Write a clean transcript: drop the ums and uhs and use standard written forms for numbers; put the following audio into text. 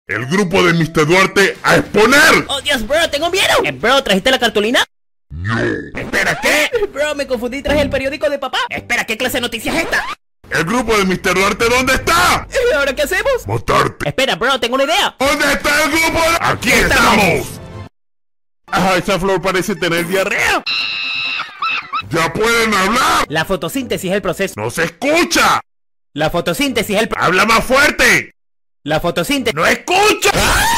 el grupo de Mr. Duarte a exponer. ¡Oh, Dios, bro! ¡Tengo miedo! Bro, ¿trajiste la cartulina? No. Espera, ¿qué? Bro, me confundí, traje el periódico de papá. Espera, ¿qué clase de noticia es esta? El grupo de Mr. Duarte, ¿dónde está? ¿Y ahora qué hacemos? Matarte. Espera, bro, tengo una idea. ¿Dónde está el grupo de...? ¡Aquí estamos! Ah, esa flor parece tener diarrea. ¡Ya pueden hablar! La fotosíntesis es el proceso. ¡No se escucha! La fotosíntesis es el ¡Habla más fuerte! La fotosíntesis. ¡No escucha!